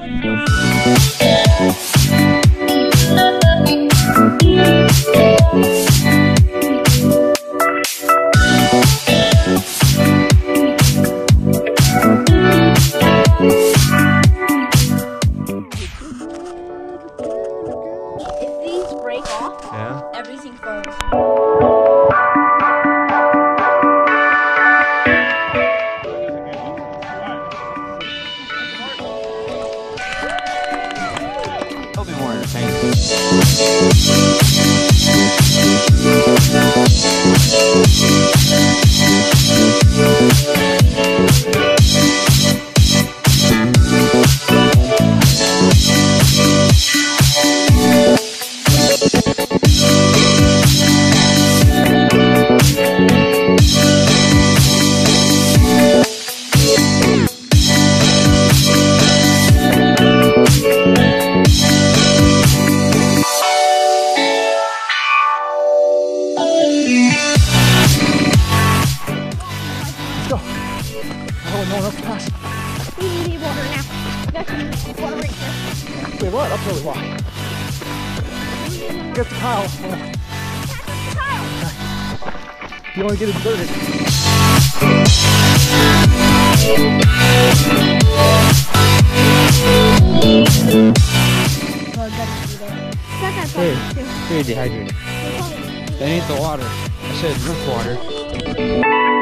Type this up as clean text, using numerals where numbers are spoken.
Everything falls. It'll be more entertaining. We need water now. That's water right there. Wait, what? That's really wide. Get the towel. You want to get it dirty. You're dehydrated. They need the water. I said drink water.